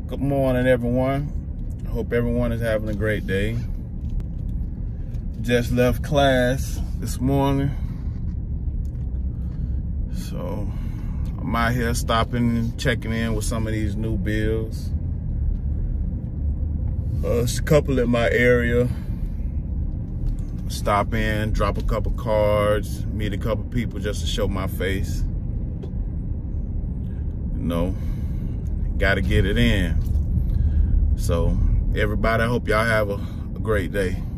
Good morning, everyone. I hope everyone is having a great day. Just left class this morning, so I'm out here stopping and checking in with some of these new builds. There's a couple in my area. Stop in, drop a couple cards, meet a couple people just to show my face. You know, gotta get it in. So everybody, I hope y'all have a great day.